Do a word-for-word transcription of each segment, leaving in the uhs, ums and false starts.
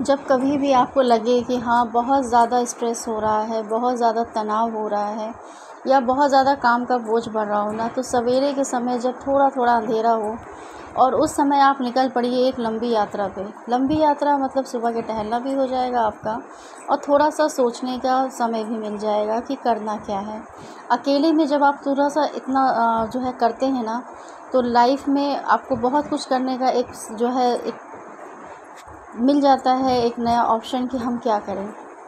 जब कभी भी आपको लगे कि हाँ बहुत ज़्यादा स्ट्रेस हो रहा है, बहुत ज़्यादा तनाव हो रहा है या बहुत ज़्यादा काम का बोझ बढ़ रहा हो ना, तो सवेरे के समय जब थोड़ा थोड़ा अंधेरा हो और उस समय आप निकल पड़िए एक लंबी यात्रा पे। लंबी यात्रा मतलब सुबह के टहलना भी हो जाएगा आपका और थोड़ा सा सोचने का समय भी मिल जाएगा कि करना क्या है। अकेले में जब आप थोड़ा सा इतना अ, जो है करते हैं ना, तो लाइफ में आपको बहुत कुछ करने का एक जो है एक मिल जाता है, एक नया ऑप्शन कि हम क्या करें।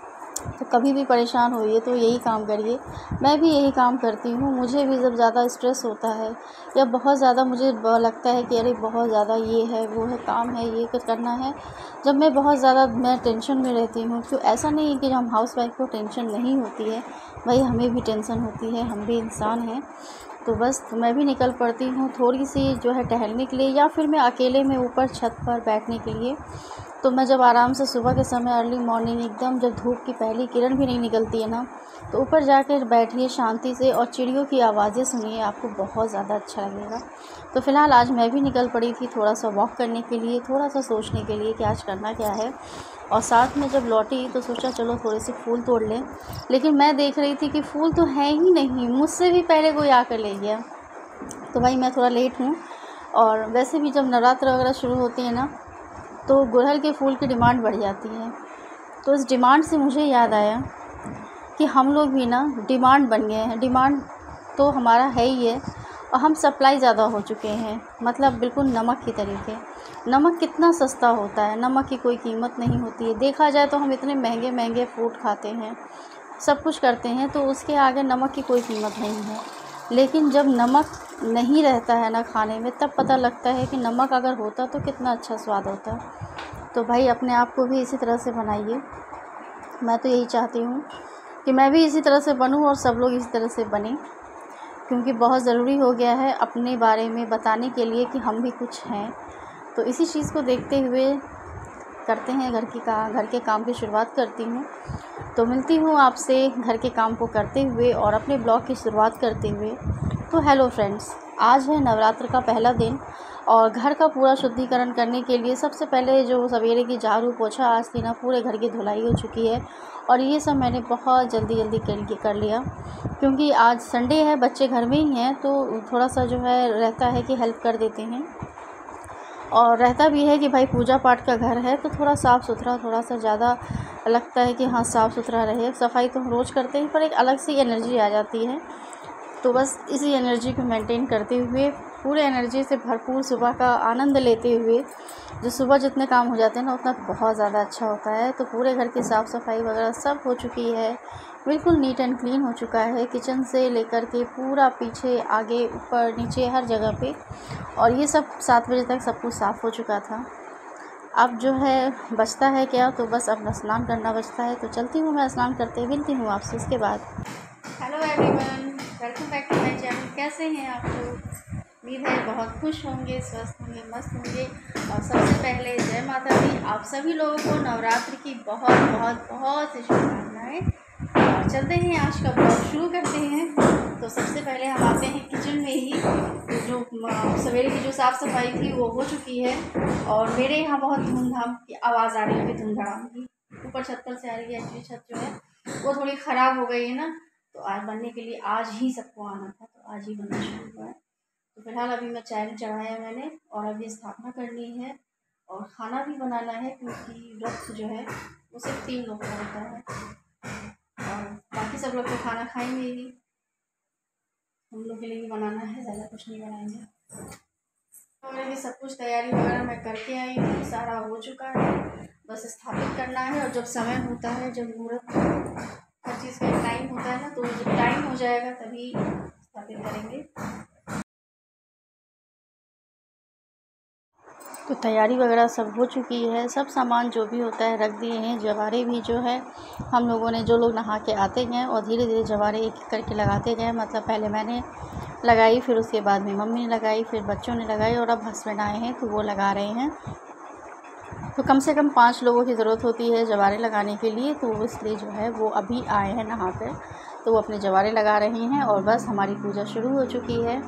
तो कभी भी परेशान होइए तो यही काम करिए। मैं भी यही काम करती हूँ। मुझे भी जब ज़्यादा स्ट्रेस होता है या बहुत ज़्यादा मुझे लगता है कि अरे बहुत ज़्यादा ये है वो है काम है ये कुछ करना है, जब मैं बहुत ज़्यादा मैं टेंशन में रहती हूँ। तो ऐसा नहीं है कि हम हाउसवाइफ को टेंशन नहीं होती है, भाई हमें भी टेंशन होती है, हम भी इंसान हैं। तो बस तो मैं भी निकल पड़ती हूँ थोड़ी सी जो है टहलने के लिए, या फिर मैं अकेले में ऊपर छत पर बैठने के लिए। तो मैं जब आराम से सुबह के समय अर्ली मॉर्निंग एकदम जब धूप की पहली किरण भी नहीं निकलती है ना, तो ऊपर जाकर बैठिए शांति से और चिड़ियों की आवाज़ें सुनिए, आपको बहुत ज़्यादा अच्छा लगेगा। तो फ़िलहाल आज मैं भी निकल पड़ी थी थोड़ा सा वॉक करने के लिए, थोड़ा सा सोचने के लिए कि आज करना क्या है। और साथ में जब लौटी तो सोचा चलो थोड़े से फूल तोड़ लें, लेकिन मैं देख रही थी कि फूल तो है ही नहीं, मुझसे भी पहले कोई आकर ले गया। तो भाई मैं थोड़ा लेट हूँ। और वैसे भी जब नवरात्र वगैरह शुरू होती है ना, तो गुड़हल के फूल की डिमांड बढ़ जाती है। तो इस डिमांड से मुझे याद आया कि हम लोग भी ना डिमांड बन गए हैं। डिमांड तो हमारा है ही है और हम सप्लाई ज़्यादा हो चुके हैं, मतलब बिल्कुल नमक की तरीके। नमक कितना सस्ता होता है, नमक की कोई कीमत नहीं होती है। देखा जाए तो हम इतने महंगे महंगे फ्रूट खाते हैं, सब कुछ करते हैं, तो उसके आगे नमक की कोई कीमत नहीं है। लेकिन जब नमक नहीं रहता है ना खाने में, तब पता लगता है कि नमक अगर होता तो कितना अच्छा स्वाद होता। तो भाई अपने आप को भी इसी तरह से बनाइए। मैं तो यही चाहती हूँ कि मैं भी इसी तरह से बनूँ और सब लोग इसी तरह से बनें, क्योंकि बहुत ज़रूरी हो गया है अपने बारे में बताने के लिए कि हम भी कुछ हैं। तो इसी चीज़ को देखते हुए करते हैं घर की का घर के काम की शुरुआत करती हूँ। तो मिलती हूँ आपसे घर के काम को करते हुए और अपने ब्लॉग की शुरुआत करते हुए। तो हेलो फ्रेंड्स, आज है नवरात्र का पहला दिन और घर का पूरा शुद्धिकरण करने के लिए सबसे पहले जो सवेरे की झाड़ू पोछा आज थी ना, पूरे घर की धुलाई हो चुकी है। और ये सब मैंने बहुत जल्दी जल्दी कर कर लिया, क्योंकि आज संडे है, बच्चे घर में ही हैं, तो थोड़ा सा जो है रहता है कि हेल्प कर देते हैं। और रहता भी है कि भाई पूजा पाठ का घर है तो थोड़ा साफ़ सुथरा थोड़ा सा ज़्यादा लगता है कि हाँ साफ़ सुथरा रहे। सफाई तो हम रोज़ करते हैं, पर एक अलग सी एनर्जी आ जाती है। तो बस इसी एनर्जी को मेंटेन करते हुए, पूरे एनर्जी से भरपूर सुबह का आनंद लेते हुए, जो सुबह जितने काम हो जाते हैं ना उतना बहुत ज़्यादा अच्छा होता है। तो पूरे घर की साफ़ सफाई वगैरह सब हो चुकी है, बिल्कुल नीट एंड क्लीन हो चुका है, किचन से लेकर के पूरा पीछे आगे ऊपर नीचे हर जगह पे। और ये सब सात बजे तक सब कुछ साफ़ हो चुका था। अब जो है बचता है क्या, तो बस अपना स्नान करना बचता है। तो चलती हूँ मैं स्नान करते, मिलती हूँ आपसे इसके बाद। Hello everyone, welcome back to my channel. कैसे हैं आप लोग? उम्मीद है बहुत खुश होंगे, स्वस्थ होंगे, मस्त होंगे। और सबसे पहले जय माता दी, आप सभी लोगों को नवरात्रि की बहुत बहुत बहुत सी शुभकामनाएँ। और चलते हैं आज का ब्लॉग शुरू करते हैं। तो सबसे पहले हम आते हैं किचन में ही। जो सवेरे की जो साफ़ सफाई थी वो हो चुकी है और मेरे यहाँ बहुत धूमधाम की आवाज़ आ रही है, धूमधाम की ऊपर छत पर से आ रही है। एक्चुअली छत जो है वो थोड़ी ख़राब हो गई है ना, तो आज बनने के लिए आज ही सबको आना था, तो आज ही बनना शुरू हुआ है। तो फिलहाल अभी मैं चाय चढ़ाया मैंने और अभी स्थापना करनी है और खाना भी बनाना है, क्योंकि व्रत जो है वो सिर्फ तीन लोग का होता है और बाकी सब लोग तो खाना खाएंगे ही, हम लोग के लिए भी बनाना है, ज़्यादा कुछ नहीं बनाएंगे। वगैरह की सब कुछ तैयारी वगैरह मैं करके आई हूँ, सारा हो चुका है, बस स्थापित करना है। और जब समय होता है, जब मुहूर्त, हर चीज़ का टाइम होता है ना, तो जब टाइम हो जाएगा तभी स्थापित करेंगे। तो तैयारी वगैरह सब हो चुकी है, सब सामान जो भी होता है रख दिए हैं। जवारे भी जो है हम लोगों ने, जो लोग नहा के आते गए और धीरे धीरे जवारे एक एक करके लगाते गए, मतलब पहले मैंने लगाई, फिर उसके बाद में मम्मी ने लगाई, फिर बच्चों ने लगाई और अब हस्बैंड आए हैं तो वो लगा रहे हैं। तो कम से कम पाँच लोगों की ज़रूरत होती है जवारे लगाने के लिए, तो इसलिए जो है वो अभी आए हैं नहा कर, तो वो अपने जवारे लगा रहे हैं और बस हमारी पूजा शुरू हो चुकी है।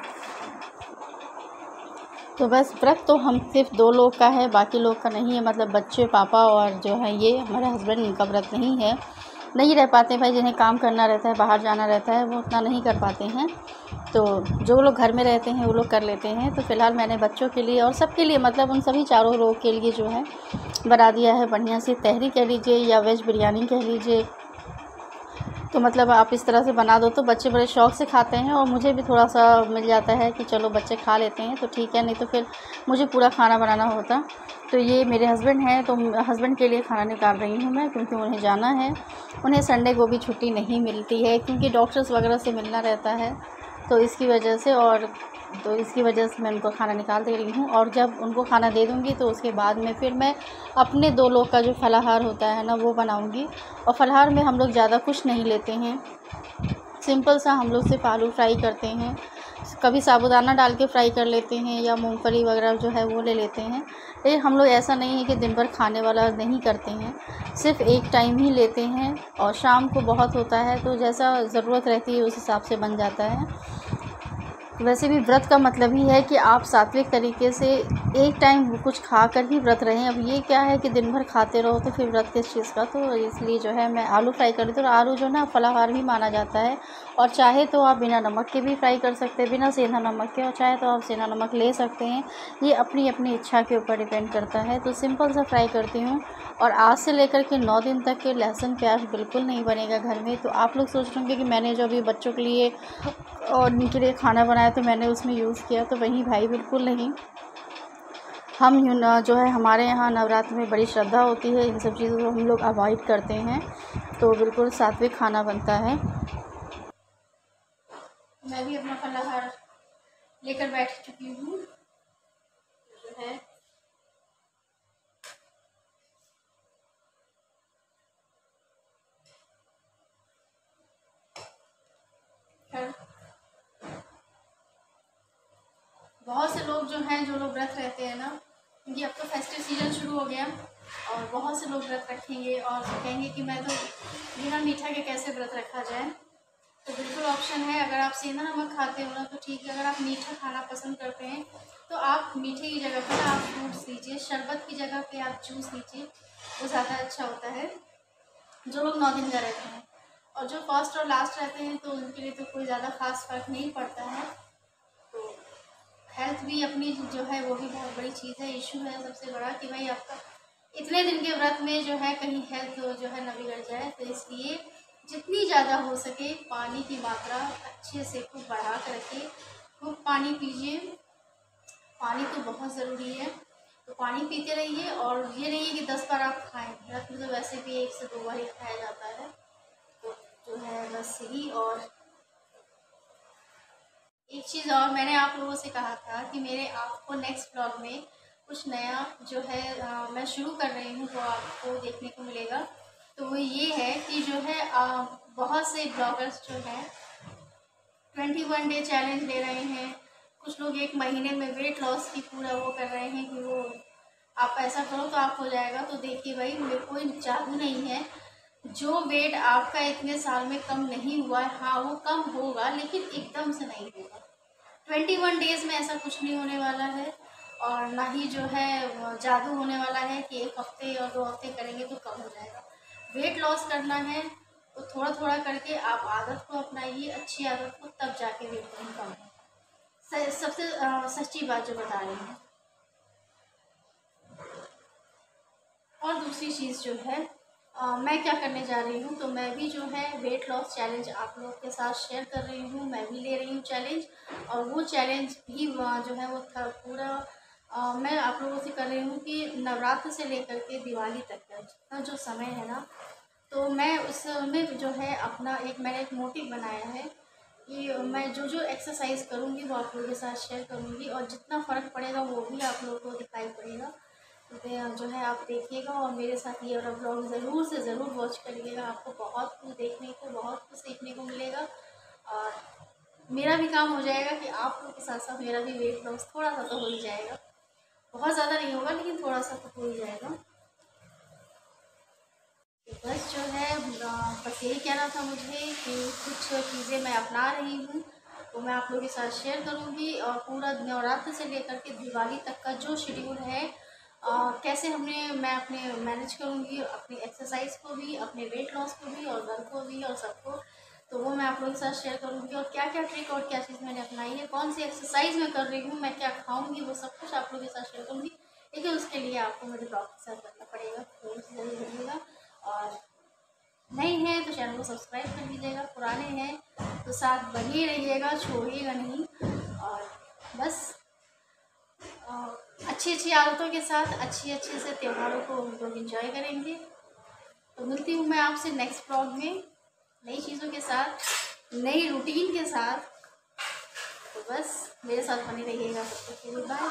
तो बस व्रत तो हम सिर्फ दो लोग का है, बाकी लोग का नहीं है। मतलब बच्चे, पापा और जो है ये हमारे हस्बैंड, इनका व्रत नहीं है। नहीं रह पाते भाई, जिन्हें काम करना रहता है, बाहर जाना रहता है, वो उतना नहीं कर पाते हैं। तो जो लोग घर में रहते हैं वो लोग कर लेते हैं। तो फ़िलहाल मैंने बच्चों के लिए और सबके लिए, मतलब उन सभी चारों लोग के लिए जो है बना दिया है बढ़िया सी तहरी कह लीजिए या वेज बिरयानी कह लीजिए। तो मतलब आप इस तरह से बना दो तो बच्चे बड़े शौक़ से खाते हैं, और मुझे भी थोड़ा सा मिल जाता है कि चलो बच्चे खा लेते हैं तो ठीक है, नहीं तो फिर मुझे पूरा खाना बनाना होता। तो ये मेरे हस्बैंड हैं, तो हस्बैंड के लिए खाना निकाल रही हूँ मैं, क्योंकि उन्हें जाना है। उन्हें संडे को भी छुट्टी नहीं मिलती है, क्योंकि डॉक्टर्स वगैरह से मिलना रहता है, तो इसकी वजह से और तो इसकी वजह से मैं उनको खाना निकाल दे रही हूँ। और जब उनको खाना दे दूँगी तो उसके बाद में फिर मैं अपने दो लोग का जो फलाहार होता है ना वो बनाऊँगी। और फलाहार में हम लोग ज़्यादा कुछ नहीं लेते हैं, सिंपल सा हम लोग सिर्फ आलू फ्राई करते हैं, कभी साबूदाना डाल के फ्राई कर लेते हैं या मूंगफली वगैरह जो है वो ले लेते हैं। लेकिन हम लोग ऐसा नहीं है कि दिन भर खाने वाला नहीं करते हैं, सिर्फ एक टाइम ही लेते हैं, और शाम को बहुत होता है तो जैसा ज़रूरत रहती है उस हिसाब से बन जाता है। वैसे भी व्रत का मतलब ही है कि आप सात्विक तरीके से एक टाइम कुछ खाकर ही व्रत रहें। अब ये क्या है कि दिन भर खाते रहो तो फिर व्रत किस चीज़ का। तो इसलिए जो है मैं आलू फ्राई कर देती हूँ, और आलू जो ना फलाहार भी माना जाता है, और चाहे तो आप बिना नमक के भी फ्राई कर सकते हैं, बिना सेंधा नमक के, और चाहे तो आप सेंधा नमक ले सकते हैं। ये अपनी अपनी इच्छा के ऊपर डिपेंड करता है। तो सिंपल सा फ्राई करती हूँ। और आज से लेकर के नौ दिन तक के लहसुन प्याज बिल्कुल नहीं बनेगा घर में। तो आप लोग सोच रहे होंगे कि मैंने जो अभी बच्चों के लिए और उनके लिए खाना बनाया तो मैंने उसमें यूज़ किया, तो वही भाई बिल्कुल नहीं। हम यूँ जो है हमारे यहाँ नवरात्र में बड़ी श्रद्धा होती है, इन सब चीज़ों को हम लोग अवॉइड करते हैं, तो बिल्कुल सात्विक खाना बनता है। मैं भी अपना फलाहार लेकर बैठ चुकी हूँ, जो है बहुत से लोग जो हैं, जो लोग व्रत रहते हैं ना, क्योंकि अब तो फेस्टिव सीजन शुरू हो गया, और बहुत से लोग व्रत रखेंगे और कहेंगे कि मैं तो बिना मीठा के कैसे व्रत रखा जाए। तो बिल्कुल ऑप्शन है, अगर आप सेंधा नमक खाते हो ना तो ठीक है। अगर आप मीठा खाना पसंद करते हैं तो आप मीठे की जगह पर आप फ्रूट्स लीजिए, शरबत की जगह पे आप जूस लीजिए, वो ज़्यादा अच्छा होता है। जो लोग नौ दिन का रहते हैं, और जो फर्स्ट और लास्ट रहते हैं तो उनके लिए तो कोई ज़्यादा खास फर्क नहीं पड़ता है। तो हेल्थ भी अपनी जो है वो भी बहुत बड़ी चीज़ है, इशू है सबसे बड़ा कि भाई आपका इतने दिन के व्रत में जो है कहीं हेल्थ जो है न बिगड़ जाए। तो इसलिए जितनी ज़्यादा हो सके पानी की मात्रा अच्छे से खूब बढ़ा कर रखिए, खूब पानी पीजिए। पानी तो बहुत ज़रूरी है, तो पानी पीते रहिए। और ये नहीं है कि दस बार आप खाएं, व्रत में तो वैसे भी एक से दो बार ही खाया जाता है। तो जो है बस यही। और एक चीज़ और, मैंने आप लोगों से कहा था कि मेरे आपको नेक्स्ट ब्लॉग में कुछ नया जो है आ, मैं शुरू कर रही हूँ वो आपको देखने को मिलेगा। तो वो ये है कि जो है आ, बहुत से ब्लॉगर्स जो हैं ट्वेंटी वन डे चैलेंज ले रहे हैं। कुछ लोग एक महीने में वेट लॉस की पूरा वो कर रहे हैं कि वो आप ऐसा करो तो आप हो जाएगा। तो देखिए भाई, मेरे कोई जादू नहीं है। जो वेट आपका इतने साल में कम नहीं हुआ है, हाँ वो कम होगा लेकिन एकदम से नहीं होगा। ट्वेंटी वन डेज़ में ऐसा कुछ नहीं होने वाला है, और ना ही जो है जादू होने वाला है कि एक हफ्ते और दो हफ्ते करेंगे तो कम हो जाएगा। वेट लॉस करना है तो थोड़ा थोड़ा करके आप आदत को अपनाइए, अच्छी आदत को, तब जाके वेट गेन कम है। सबसे सच्ची बात जो बता रही हूँ। और दूसरी चीज़ जो है आ, मैं क्या करने जा रही हूँ, तो मैं भी जो है वेट लॉस चैलेंज आप लोगों के साथ शेयर कर रही हूँ। मैं भी ले रही हूँ चैलेंज, और वो चैलेंज भी जो है वो था पूरा आ, मैं आप लोगों से कर रही हूँ कि नवरात्र से लेकर के दिवाली तक का जितना जो समय है ना, तो मैं उसमें जो है अपना एक मैंने एक मोटिव बनाया है कि मैं जो जो एक्सरसाइज करूँगी वो आप लोगों के साथ शेयर करूँगी, और जितना फ़र्क पड़ेगा वो भी आप लोगों को दिखाई पड़ेगा। तो जो है आप देखिएगा, और मेरे साथ ये वाला ब्लॉग ज़रूर से ज़रूर वॉच करिएगा। आपको बहुत कुछ देखने को, बहुत कुछ सीखने को मिलेगा, और मेरा भी काम हो जाएगा कि आप लोग के साथ साथ मेरा भी वेट लॉस थोड़ा सा तो हो ही जाएगा। बहुत ज़्यादा नहीं होगा लेकिन थोड़ा सा तो हो ही जाएगा। बस जो है बस यही कहना था मुझे कि कुछ चीज़ें मैं अपना रही हूँ, वो मैं आप लोगों के साथ शेयर करूँगी। और पूरा नवरात्र से लेकर के दिवाली तक का जो शेड्यूल है, आ, कैसे हमने मैं अपने मैनेज करूँगी, अपनी एक्सरसाइज को भी, अपने वेट लॉस को भी, और घर को भी, और सबको, तो वो मैं आप लोगों के साथ शेयर करूँगी। और क्या क्या ट्रिक और क्या चीज़ मैंने अपनाई है, कौन सी एक्सरसाइज मैं कर रही हूँ, मैं क्या खाऊँगी, वो सब कुछ आप लोगों के साथ शेयर करूँगी। लेकिन उसके लिए आपको मेरे ब्लॉग के साथ करना पड़ेगा, तो जरूर करिएगा। और नए हैं तो चैनल को सब्सक्राइब कर लीजिएगा, पुराने हैं तो साथ बने रहिएगा, छोड़िएगा नहीं। और बस अच्छी अच्छी आदतों के साथ अच्छी अच्छे से त्योहारों को हम लोग इंजॉय करेंगे। तो मिलती हूँ मैं आपसे नेक्स्ट ब्लॉग में नई चीज़ों के साथ, नई रूटीन के साथ। तो बस मेरे साथ बने रहिएगा। तब तक के लिए बाय।